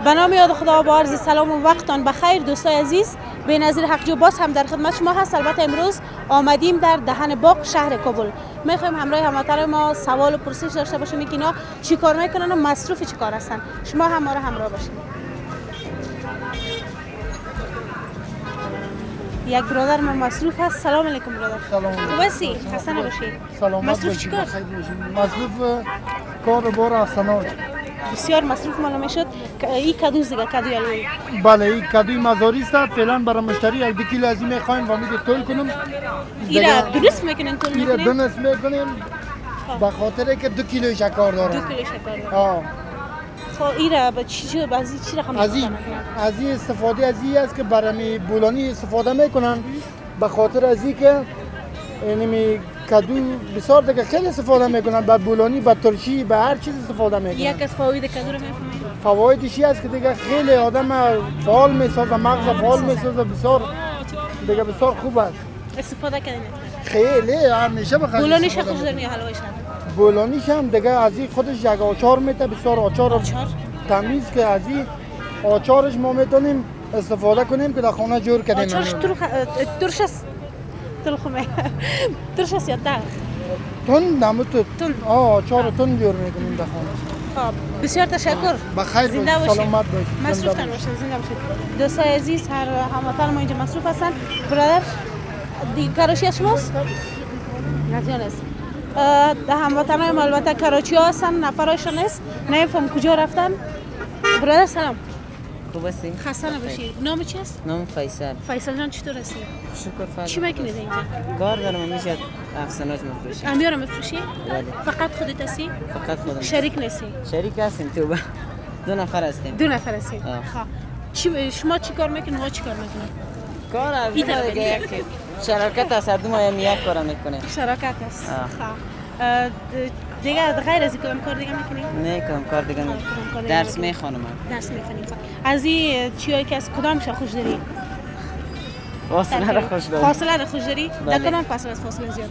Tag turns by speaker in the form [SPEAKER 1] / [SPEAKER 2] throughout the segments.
[SPEAKER 1] به نام یاد خدا با عرض سلام و وقتان بخیر دوستای عزیز. بینظیر حقجو باز هم در خدمت شما هست. البته امروز آمدیم در دهن باغ شهر کابل. میخوایم همراه هموطنان ما سوال و پرسش داشته باشیم که اینا چی کار میکنن و مصروف چی کار هستن. شما هم ما را همراه باشید. یک برادر ما مصروف هست. سلام علیکم برادر.
[SPEAKER 2] سلام علیکم.
[SPEAKER 1] خوبی؟ خسته نباشید. مصروف چی کار؟
[SPEAKER 2] مصروف کار بار آسانات.
[SPEAKER 1] بسیار مصروف معلوم میشد. این کدو دیگه کدو یالی.
[SPEAKER 2] بله این کدوی مزاری است. فعلا برای مشتری 2 کیلو از این میخوایم و میگه تول کنم.
[SPEAKER 1] ایرا درست میکنین تول میکنین؟
[SPEAKER 2] ایرا درست میکنیم. به خاطر که 2 کیلو شکر دارم.
[SPEAKER 1] 2 کیلو شکر دارم. خب ایرا به چی بازی چی رقم
[SPEAKER 2] میکنن؟ از این استفاده از این است که برای بولانی استفاده میکنن. به خاطر از این که یعنی کدو بسیار دیگه خیلی استفاده میکنن. به بولانی، به ترشی، به هر چیز استفاده میکنن.
[SPEAKER 1] یک از فواید کدو رو میفهمید؟
[SPEAKER 2] فوایدش است که دیگه خیلی آدم فعال میسازه، مغز فعال میسازه. بسیار دیگه بسیار خوب است.
[SPEAKER 1] استفاده کردین؟
[SPEAKER 2] خیلی همیشه بخیر.
[SPEAKER 1] بولانیش خوش دارین یا حلوایش؟
[SPEAKER 2] بولانیش هم دیگه از این خودش یک آچار میته. بسیار آچار تمیز که از این آچارش ما میتونیم استفاده کنیم که در خانه جور کنیم.
[SPEAKER 1] آچارش ترش است. ترش است یا تلخ؟
[SPEAKER 2] تون آچار تون جور میکنیم در خانه.
[SPEAKER 1] خب بسیار تشکر.
[SPEAKER 2] بخیر باشید. سلامت باشید.
[SPEAKER 1] مصروف باشید. زنده باشید. دوستای عزیز هر هموطن ما اینجا مصروف هستن. برادر کراچی از شماست؟ نزیان است. هموطنان ما البته کراچی ها هستن. نفرایشان است. نمیفهم کجا رفتن. برادر سلام.
[SPEAKER 3] خوب هستی؟
[SPEAKER 1] خسته نباشی. نام چی است؟
[SPEAKER 3] نام فیصل.
[SPEAKER 1] فیصل جان چطور هستی؟
[SPEAKER 3] شکر فضل.
[SPEAKER 1] چی میکنید اینجا؟
[SPEAKER 3] کار دارم میشه افسانات میفروشم.
[SPEAKER 1] امیار میفروشی؟
[SPEAKER 3] بله.
[SPEAKER 1] فقط خودت هستی؟
[SPEAKER 3] فقط خودم.
[SPEAKER 1] شریک نیستی؟
[SPEAKER 3] شریک هستیم تو. 2 نفر هستیم.
[SPEAKER 1] 2 نفر هستیم. خب شما چی کار میکنید؟ ما چی کار میکنید؟
[SPEAKER 3] کار دیگه شراکت است. هر دو ما یک کار میکنیم.
[SPEAKER 1] شراکت است. خب دیگه غیر از این کار دیگه میکنی؟
[SPEAKER 3] نه کار دیگه درس میخوانم.
[SPEAKER 1] درس میخونی. از این چیایی که از کدامش خوش داری؟
[SPEAKER 3] فاصله را خوش داری.
[SPEAKER 1] فاصله را خوش داری؟ در کدام فاصله از فاصله زیاد؟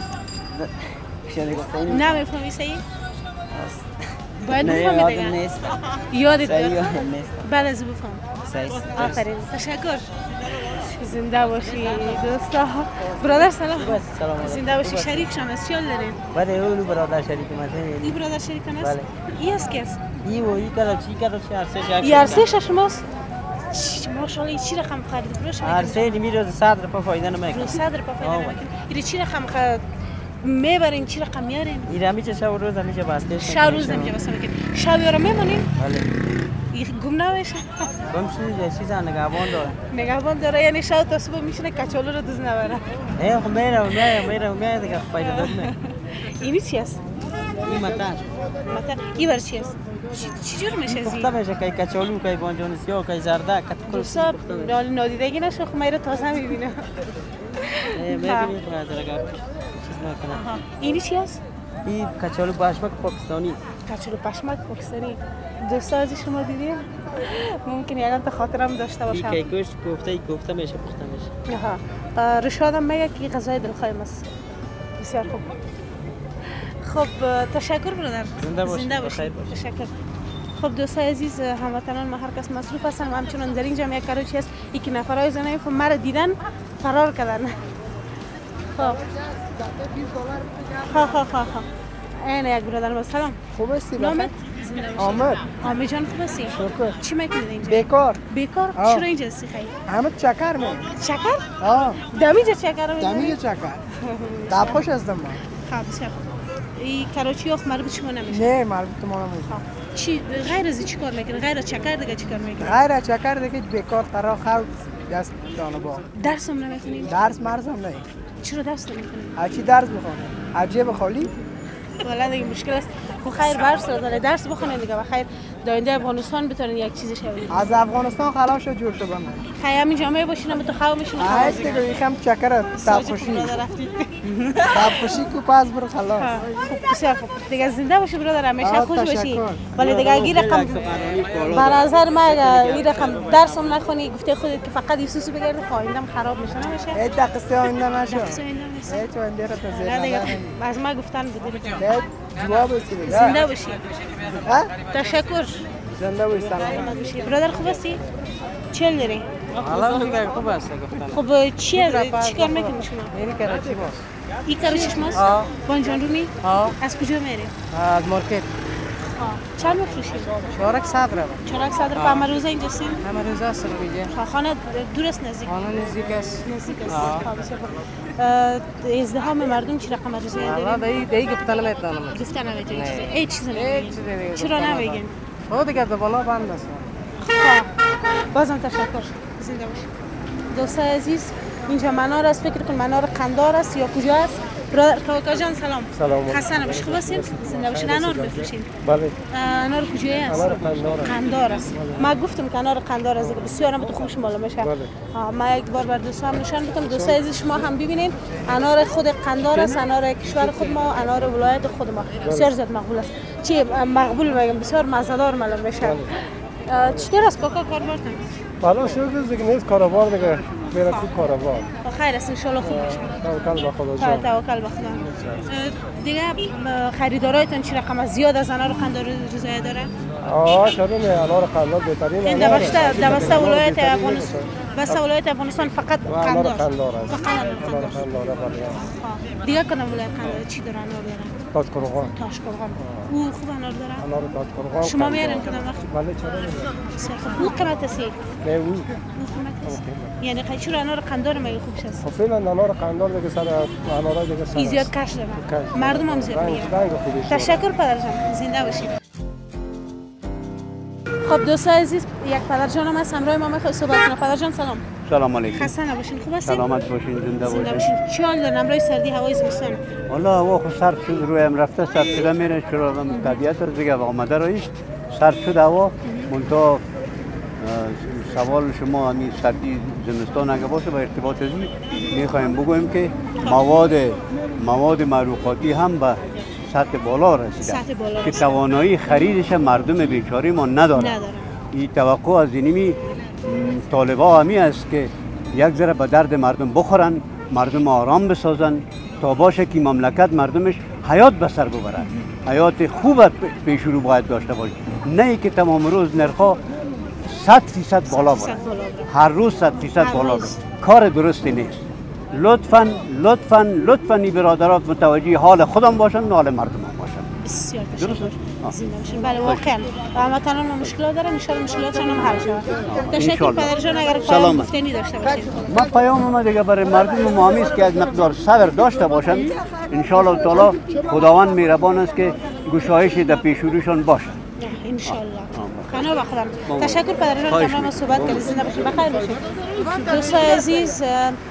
[SPEAKER 1] نه میفهمی صحیح؟ باید بفهمی دیگه.
[SPEAKER 3] نیست.
[SPEAKER 1] یادت بیاد.
[SPEAKER 3] نیست.
[SPEAKER 1] بعد از بفهم.
[SPEAKER 3] صحیح.
[SPEAKER 1] آفرین. تشکر. زنده باشی دوستا. برادر سلام. زنده باشی. شریک شما از چی دارین؟
[SPEAKER 3] بله اون برادر شریک ماست.
[SPEAKER 1] این برادر شریک است؟
[SPEAKER 3] بله.
[SPEAKER 1] این است کی است؟
[SPEAKER 3] این کراچی
[SPEAKER 1] ارسه شماست؟ ماشاءالله چی رقم خرید فروش میکنید؟
[SPEAKER 3] ارسه میره 100 روپیه فایده نمیکنه.
[SPEAKER 1] 100 روپیه فایده نمیکنه. این چی رقم میبرین چی رقم میارین؟
[SPEAKER 3] این میشه شب و روز میشه بسته.
[SPEAKER 1] شب روز نمیشه بس میکنین. شب یارو میمونین؟
[SPEAKER 3] بله.
[SPEAKER 1] گم نمیشه.
[SPEAKER 3] گم شده چیزا نگهبان داره.
[SPEAKER 1] نگهبان داره یعنی شب تا صبح میشینه کچالو رو دوز نبره.
[SPEAKER 3] خب میره دیگه فایده داره.
[SPEAKER 1] اینی چی است؟
[SPEAKER 3] این متر
[SPEAKER 1] این بر چی است؟ چی جور میشه زی؟
[SPEAKER 3] پخته میشه که کچالو که بانجان سیاه که زرده کل
[SPEAKER 1] سب نادیدگی نشه خب میره تازه میبینه.
[SPEAKER 3] میبینید که از رگا چیز نکنه.
[SPEAKER 1] اینی چی است؟
[SPEAKER 3] این کچالو پشمک پاکستانی.
[SPEAKER 1] کچالو پشمک پاکستانی. دوستا از شما دیدین؟ ممکن یادم تا خاطرم داشته باشم.
[SPEAKER 3] این که گوشت کوفته میشه پخته میشه.
[SPEAKER 1] رشادم میگه که غذای دلخواهیم است. بسیار خوب. خب تشکر برادر. زنده باشید. تشکر. خب دوستای عزیز هموطنان ما هر کس مصروف هستن و همچنان در اینجا یک کراچی است. یکی نفرای زنه مرا دیدن فرار کردن. خب این یک برادر با سلام.
[SPEAKER 2] خوب هستی؟
[SPEAKER 1] نامت؟
[SPEAKER 2] آمد
[SPEAKER 1] جان خوب هستی؟
[SPEAKER 2] شکر.
[SPEAKER 1] چی میکنید اینجا؟
[SPEAKER 2] بیکار.
[SPEAKER 1] چرا اینجا هستی خیلی؟
[SPEAKER 2] همه چکر می.
[SPEAKER 1] چکر؟
[SPEAKER 2] آه.
[SPEAKER 1] دمیجا چکر رو
[SPEAKER 2] دمیجا چکر. دبخوش هستم من.
[SPEAKER 1] خب بسیار خوب. این کراچی آخ مربوط شما نمیشه؟
[SPEAKER 2] نه مربوط ما نمیشه.
[SPEAKER 1] چی غیر از چی کار میکنه؟ غیر از چکر دیگه چی کار میکنه؟
[SPEAKER 2] غیر از چکر دیگه بیکار ترا خلق دست جانبا.
[SPEAKER 1] درس هم نمیخونید؟
[SPEAKER 2] درس مرزم نه.
[SPEAKER 1] چرا درس نمیخونید؟
[SPEAKER 2] چی درس بخونم؟ عجیب خالی؟
[SPEAKER 1] والا دیگه مشکل است. خب خیر برس داره درس بخونید دیگه بخیر داینده افغانستان بتونین یک چیزی شوید.
[SPEAKER 2] از افغانستان خلاص شد جور شد من.
[SPEAKER 1] خیر همین جامعه باشین تو خو میشین.
[SPEAKER 2] آ دیگه میخوام چکر تابخوشی. تابخوشی کو پاس برو خلاص.
[SPEAKER 1] بسیار خوب. دیگه زنده باشی برادر همیشه خوش باشی. ولی دیگه اگه رقم به نظر ما این رقم درس هم نخونی گفته خودت که فقط یسوس بگرد آیندم خراب میشه نمیشه.
[SPEAKER 2] ای دقیقه آینده نشه.
[SPEAKER 1] ای
[SPEAKER 2] تو اندر تا
[SPEAKER 1] زیر. از ما گفتن بده.
[SPEAKER 2] جواب است.
[SPEAKER 1] زنده باشی. تشکر.
[SPEAKER 4] زنده باشی سلامت
[SPEAKER 1] باشی. برادر خوب هستی؟ چه داری؟
[SPEAKER 3] حالا دیگه خوب است گفتن.
[SPEAKER 1] خب چیکار میکنی شما؟
[SPEAKER 3] میری کراچی باز.
[SPEAKER 1] این کراچی شماست؟ بانجان رومی؟ از کجا میری؟
[SPEAKER 3] از مارکت.
[SPEAKER 1] چند میفروشی؟
[SPEAKER 3] چهارک صدر.
[SPEAKER 1] چهارک صدر په همه روزه اینجا هستین؟
[SPEAKER 3] همه روزه هستم اینجا.
[SPEAKER 1] خانه دور است نزدیک؟
[SPEAKER 3] خانه نزدیک است.
[SPEAKER 1] نزدیک است. ازدحام مردم چی رقم روزه دارید؟
[SPEAKER 3] والله دیگه گفتن نمیتونم.
[SPEAKER 1] گفتن نمیتونید هیچ چیزی نمیگین؟ چرا نمیگین؟
[SPEAKER 3] خب دیگه زبانا بند است.
[SPEAKER 1] بازم تشکر. زنده باشید. دوستای عزیز اینجا منار است، فکر کن منار قندار است یا کجا است؟ برادر کاکا جان سلام.
[SPEAKER 5] سلام.
[SPEAKER 1] خسته نباشید. خوب هستین؟ زنده باشید. انار بفروشین؟
[SPEAKER 5] بله.
[SPEAKER 1] انار کجایی است؟
[SPEAKER 5] انار قندار.
[SPEAKER 1] قندار است. ما گفتم که انار قندار است دیگه بسیار هم تو خوبش بالا میشه.
[SPEAKER 5] بله.
[SPEAKER 1] ما یک بار بر دوستان نشان بدم. دوستای عزیز شما هم ببینید انار خود قندار است، انار کشور خود ما، انار ولایت خود ما. بسیار زیاد مقبول است. چی مقبول میگم بسیار مزه‌دار معلوم میشه. چطور است کاکا کاربارتان؟
[SPEAKER 5] بالا شد دیگه نیست کاروبار دیگه. میرم تو کاروبار.
[SPEAKER 1] خیر است ان شاء الله خوب میشه.
[SPEAKER 5] توکل به خدا جان.
[SPEAKER 1] توکل به خدا. دیگه خریدارایتون چی رقم زیاد از انار قندار رضایی داره؟
[SPEAKER 5] شروع انار قندار بهترین
[SPEAKER 1] این دبسته ولایت افغانستان. بسته ولایت افغانستان فقط قندار.
[SPEAKER 5] قندار است.
[SPEAKER 1] فقط انار قندار. دیگه کنم ولایت قندار چی داره انار داره؟
[SPEAKER 5] تاجقرغان.
[SPEAKER 1] تاجقرغان. او خوب انار داره؟
[SPEAKER 5] انار تاجقرغان.
[SPEAKER 1] شما میارین کدام وقت؟
[SPEAKER 5] بله چرا
[SPEAKER 1] نمیارین؟ او قیمت است؟
[SPEAKER 5] نه او.
[SPEAKER 1] یعنی چرا انار قندار میگه خوب است؟
[SPEAKER 5] خب فعلا انار قندار دیگه سر انارای دیگه سر.
[SPEAKER 1] زیاد کش داره. مردم هم زیاد میگیرن. تشکر پدرجان. زنده باشید. خب دوستای عزیز یک پدرجانم هست همراه ما میخواد صحبت کنه. پدرجان سلام.
[SPEAKER 6] سلام علیکم.
[SPEAKER 1] خسته نباشین. خوب هستین؟
[SPEAKER 6] سلامت باشین. زنده باشین.
[SPEAKER 1] چی حال دارین امروز سردی هوای زمستان؟
[SPEAKER 6] والا هوا خو سرد شد رویم رفته سرد شده میره چرا طبیعت رو دیگه آمده رایش سرد شد هوا منتها سوال شما همین سردی زمستان اگه باشه با ارتباط ازی میخوایم بگویم که مواد معروفاتی هم به سطح بالا رسیده که توانایی خریدش مردم بیچاره ما نداره. این توقع از اینمی طالبا همی است که یک ذره به درد مردم بخورن، مردم آرام بسازن تا باشه که مملکت مردمش حیات به سر ببرن، حیات خوب پیش رو باید داشته باشه، نه ای که تمام روز نرخا 100% بالا بره، هر روز 100% بالا بره. کار درستی نیست. لطفاً این برادرات متوجه حال خودم باشن و حال مردم هم باشن.
[SPEAKER 1] بسیار تشکر. زنده باشین. بله واقعا هموطنان ما مشکلات دارن، ان شاء الله مشکلاتشون هم حل شود. تشکر پدرجان. اگر پیام گفتنی داشته باشین.
[SPEAKER 6] ما پیام ما دیگه برای مردم ما است که از مقدار صبر داشته باشن. ان شاء الله تعالی خداوند مهربان است که گشایشی در پیش روشان باشه.
[SPEAKER 1] ان شاء الله. خانم بخدم. تشکر پدرجان که ما صحبت کردید. زنده باشین. بخیر باشین. دوستای عزیز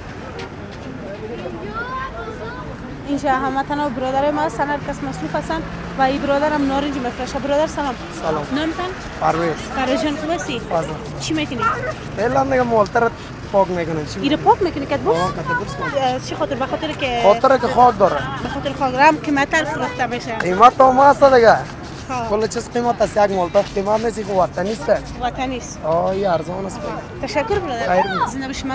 [SPEAKER 1] اینجا هموطن و برادر ما هستن، هر کس مصروف هستن و این برادر هم نارنج میفروشه. برادر سلام.
[SPEAKER 4] سلام.
[SPEAKER 1] نامتان؟ پرویز جان خوب هستی؟ چی میکنی؟
[SPEAKER 4] فعلا دیگه مولتر پاک میکنم.
[SPEAKER 1] اینو پاک میکنی که بوس؟ چی خاطر؟ به خاطر که
[SPEAKER 4] خاک داره.
[SPEAKER 1] به خاطر خاک رم قیمت‌تر فروخته بشه.
[SPEAKER 4] قیمت هم هست دیگه. کل چیز قیمت است. یک مولتر قیمت نیست که وطنی است.
[SPEAKER 1] وطنی است.
[SPEAKER 4] این ارزان است.
[SPEAKER 1] تشکر برادر. زنده باشی.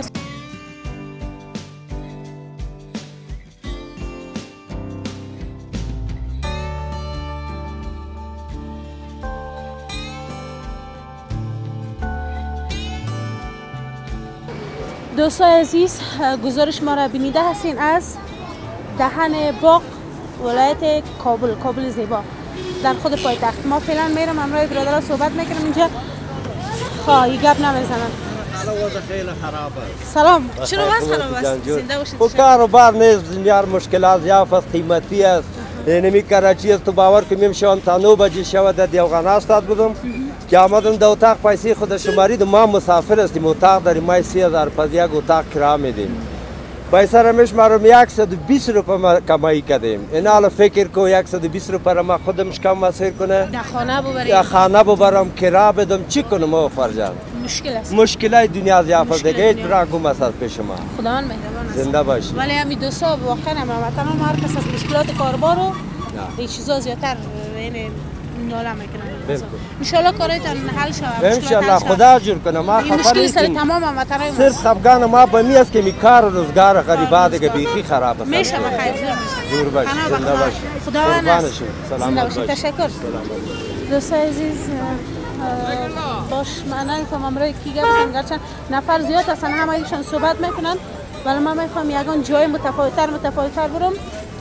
[SPEAKER 1] دوستای عزیز گزارش ما را بینیده هستین از دهن باغ ولایت کابل زیبا در خود پایتخت. ما فعلا میرم همراه برادرها صحبت میکنم اینجا. خواهی گپ نمیزنن.
[SPEAKER 7] خیلی خرابه.
[SPEAKER 1] سلام. چرا واسه خراب است؟ زنده باشید.
[SPEAKER 7] خب کاروبار نیست، یار مشکلات زیاد است، قیمتی است. نمی کراچی است. تو باور کنیم شام تا 9 بجه شب در دیوغان استاد بودم که آمدم در اتاق پیسه خود شمارید. ما مسافر هستیم، اتاق داریم، ما 3000 پس یک اتاق کرایه میدیم. پیسه رمش ما 120 روپیه کمایی کردیم. این حالا فکر کو 120 روپیه ما خودمش کم مسیر کنه.
[SPEAKER 1] در خانه ببریم.
[SPEAKER 7] در خانه ببرم، کرایه بدم، چی کنم او فرجان؟
[SPEAKER 1] مشکل است.
[SPEAKER 7] مشکلای دنیا زیاد است دیگه. هیچ برای است پیش ما.
[SPEAKER 1] خداوند مهربان است.
[SPEAKER 7] زنده باشید.
[SPEAKER 1] ولی همین دوستا واقعا هموطنان ما هر کس از مشکلات کاربار و این چیزا زیادتر یعنی ناله میکنن. ان شاء الله کارتون حل شود.
[SPEAKER 7] ان شاء الله خدا جور کنه. ما
[SPEAKER 1] مشکل سر تمام هموطنان ما.
[SPEAKER 7] صرف خفگان ما به می است که می کار روزگار غریبا دیگه بیخی خراب است.
[SPEAKER 1] میشه بخیر
[SPEAKER 7] جور باش. زنده باش.
[SPEAKER 1] خداوند است.
[SPEAKER 7] سلام.
[SPEAKER 1] تشکر. دوستای عزیز باش من نمیفهم امروز کی گپ بزنم گرچه نفر زیاد هستن همه‌شون صحبت میکنن ولی من میخوام یگان جای متفاوت‌تر برم.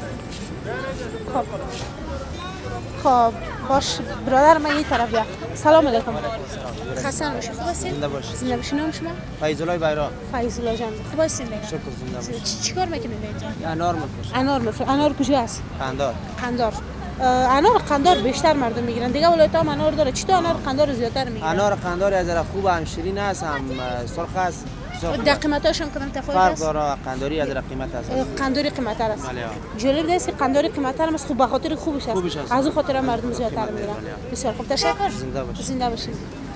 [SPEAKER 1] خب باش برادر من این طرف بیا. سلام علیکم. خسته نباشید. خوب هستین؟
[SPEAKER 3] زنده باشید.
[SPEAKER 1] زنده باشید. نام شما؟
[SPEAKER 3] فیض‌الله بیرا.
[SPEAKER 1] فیض‌الله جان. خوب هستین؟
[SPEAKER 3] شکر زنده باشید.
[SPEAKER 1] چیکار میکنید اینجا؟
[SPEAKER 3] انار میفروشم.
[SPEAKER 1] انار میفروشید. انار کجا است؟
[SPEAKER 3] قندار.
[SPEAKER 1] انار قندار بیشتر مردم میگیرن. دیگه ولایت هم انار داره. چطور انار قندار زیادتر میگیرن؟
[SPEAKER 3] انار قندار از ذره خوب هم شیرین است هم سرخ است.
[SPEAKER 1] در قیمتاش هم کدام تفاوت است؟
[SPEAKER 3] فرق داره. قنداری از ذره قیمت است.
[SPEAKER 1] قنداری قیمت‌تر است.
[SPEAKER 3] بله.
[SPEAKER 1] جالب است قنداری قیمت‌تر است. خوب به خاطر خوبش است. از اون خاطر مردم زیادتر میگیرن. بسیار خوب تشکر.
[SPEAKER 3] زنده باشید.
[SPEAKER 1] زنده باشید.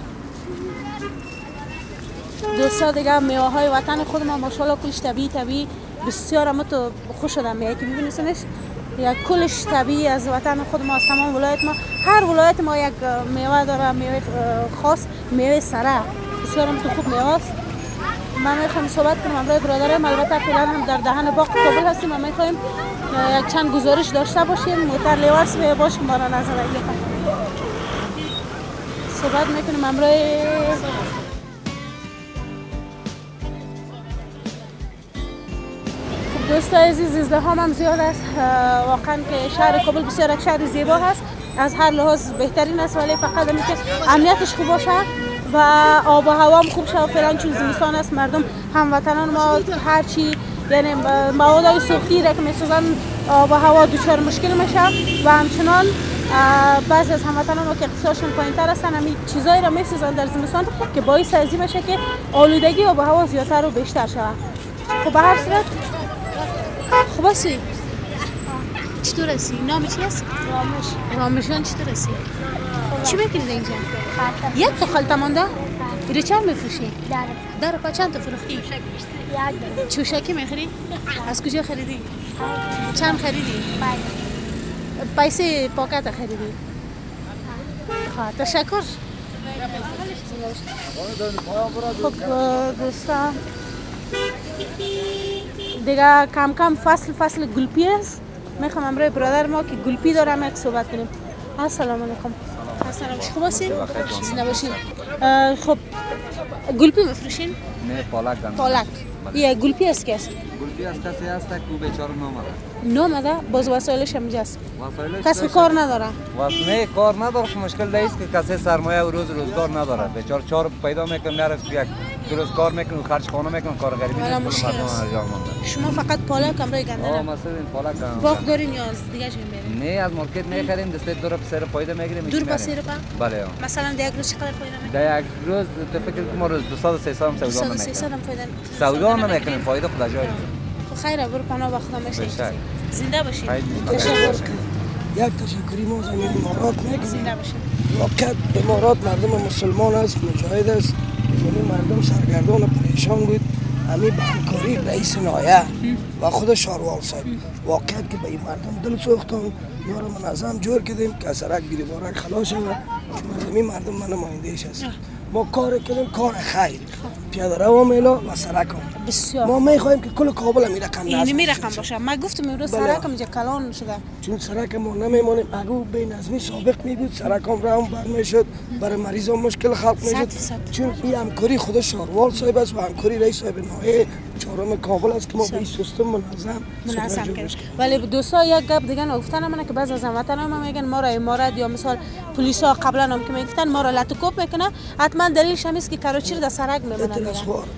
[SPEAKER 1] دوستا دیگه میوه‌های وطن خود ما ماشاءالله کلش طبیعی بسیار هم تو خوش شدم میاد که می‌بینیسنش یا کلش طبیعی از وطن خود ما از تمام ولایت ما هر ولایت ما یک میوه داره میوه خاص میوه سره بسیار هم تو خوب میوه است. من میخوام صحبت کنم امروز برادرم البته فعلا هم در دهن باغ کابل هستیم و میخوایم یک چند گزارش داشته باشیم موتر لیوارس به باش که ما را نظر صحبت میکنیم امروز. دوستای عزیز ازدحام هم زیاد است واقعا که شهر کابل بسیار یک شهر زیبا هست از هر لحاظ بهترین است ولی فقط اینکه امنیتش خوب باشه و آب و هوا هم خوب شه فعلا چون زمستان است مردم هموطنان ما هرچی یعنی موادهای سوختی را که میسازن آب و هوا دچار مشکل میشه و همچنان بعضی از هموطنان ما که اقتصادشون پایین‌تر هستن همین چیزایی را میسازن در زمستان که باعث از این میشه که آلودگی آب و هوا زیادتر و بیشتر شود. خب به هر صورت خوب هستی؟ چطور هستی؟ نام چی هست؟ رامش جان چطور هستی؟ چی میکنید اینجا؟ یک تا خلطه مانده؟ ایره چند میفروشی؟ در پا چند تا فروختی؟ چوشکی میخری؟ از کجا خریدی؟ چند خریدی؟ پیسه پاکت خریدی؟ تشکر. خب دوستان دیگه کم کم فصل گلپی است. میخوام امروز برادر ما که گلپی داره یک صحبت کنیم. السلام علیکم. السلام. خوب هستین؟ زنده باشین. خب گلپی میفروشین؟
[SPEAKER 8] نه پالک دارم.
[SPEAKER 1] پالک. یه گلپی است که است؟
[SPEAKER 8] گلپی از کسی است که او بیچاره
[SPEAKER 1] نامده باز وسایلش همینجاست. کسی کار نداره.
[SPEAKER 8] نه کار نداره که مشکل نیست که کسی سرمایه و روزگار نداره. بیچاره چهار پیدا میکنه میاره یک درست کار میکنه و خرج خانه میکنه کار غریبی نیست.
[SPEAKER 1] مشکل است. شما فقط پالک امروز گندنه؟
[SPEAKER 8] مثلا این پالک دارم.
[SPEAKER 1] باغ دارین یا از دیگه جای میرین؟
[SPEAKER 8] نه از مارکت میخریم دست دور پسر فایده میگیریم.
[SPEAKER 1] دور پسر پا؟
[SPEAKER 8] بله.
[SPEAKER 1] مثلا یک روز چقدر فایده میکنید؟
[SPEAKER 8] در یک روز فکر کنم ما روز 200 300 هم سودا نمیکنیم. 200 هم
[SPEAKER 1] فایده.
[SPEAKER 8] سودا نمیکنیم فایده خدا جای.
[SPEAKER 1] خیره برو پناه به خدا میشه. زنده باشید.
[SPEAKER 2] تشکر. یک تشکری ما از امارات میگیم.
[SPEAKER 1] زنده باشید.
[SPEAKER 2] واقعا امارات مردم مسلمان است مجاهد است یعنی مردم سرگردان و پریشان بود همین به همکاری رئیس نایه و خود شاروال صاحب واقعا که به این مردم دل سوختن یا را منظم جور کردیم که سرک گریبارک خلاص شد چون از این مردم من نمایندهش هست ما کار کردیم کار خیر پیاده رو میلا و سرک
[SPEAKER 1] بسیار
[SPEAKER 2] ما میخوایم که کل کابل هم رقم نصب
[SPEAKER 1] اینمی رقم باشه ما گفتم امروز سرک هم اینجا کلان شده
[SPEAKER 2] چون سرک ما نمیمانیم اگه به نظمی سابق می بود سرک هم را هم برمیشد برای مریض هم مشکل خلق میشد چون این همکاری خود شاروال صاحب است و همکاری رئیس صاحب نایه چهارم کابل است که ما به این سیستم منظم
[SPEAKER 1] کردیم ولی دوستا یک گپ دیگه نگفتن منه که بعضی از هموطنان ما میگن ما را امارات یا مثلا پلیسا قبلا هم که میگفتن ما را لطکوب میکنه حتما دلیلش هم است که کاروچیر در سرک میمونه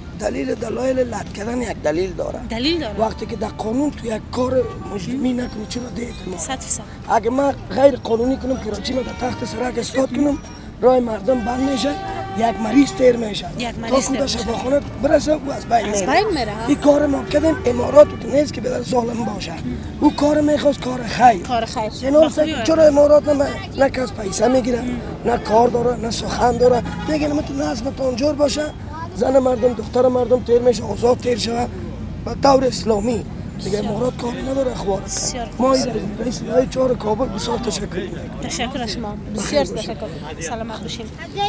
[SPEAKER 2] دلایل لط کردن یک دلیل داره وقتی که در قانون تو یک کار مجرمی نکنی چرا دیت ما 100% اگه من غیر قانونی کنم کراچی ما در تخت سرک استاد کنم راه مردم بند میشه یک مریض تیر میشه تا کود شفاخانه برسه و از بین میره این کار ما کردیم امارات تو نیست که بدر ظالم باشه او کار میخواست کار خیر یعنی چرا امارات نه کس پیسه میگیره نه کار داره نه سخن داره دیگه نمیتون نظمتون جور باشه زن مردم دختر مردم تیر میشه آزاد تیر شود به طور اسلامی دیگه امارات کاری نداره اخبار ما رئیس نایه چهار کابل بسیار
[SPEAKER 1] تشکر از شما بسیار تشکر سلامت باشین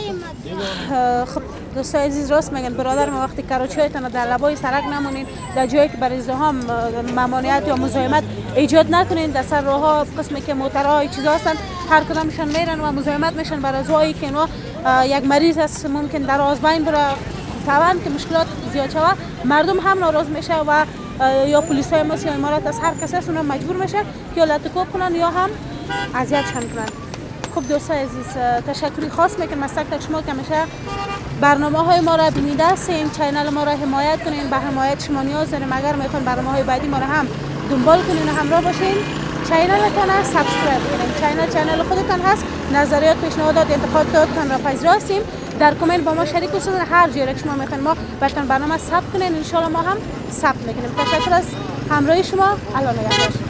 [SPEAKER 1] خب دوستای عزیز راست میگن برادر ما وقتی کراچی هایتان در لبای سرک نمونین در جایی که برای ازدحام ممانعت یا مزاحمت ایجاد نکنین در سر راه ها قسمی که موترها چیزا هستن هر کدامشان میرن و مزاحمت میشن برای زوایی که اینا یک مریض است ممکن در آزبین بره طبعا که مشکلات زیاد شوه مردم هم ناراض میشه و یا پلیس های ماست یا امارات از هر کسی از اونا مجبور میشه که یا لطکوب کنن یا هم اذیتشان کنن. خب دوستای عزیز تشکری خاص میکنم از تک شما که همیشه برنامه های ما را بینیده هستین، چینل ما را حمایت کنین. به حمایت شما نیاز داریم. اگر میخواین برنامه های بعدی ما را هم دنبال کنین و همراه باشین چینلتان را سابسکرایب کنین. چینل خودتان هست. نظریات، پیشنهادات، انتقاداتتان را پذیرا هستیم. در کامنت با ما شریک بشید. هر جایی که شما میخواین ما براتون برنامه ثبت کنین ان شاء الله ما هم ثبت میکنیم. تشکر از همراهی شما. الله نگهدار.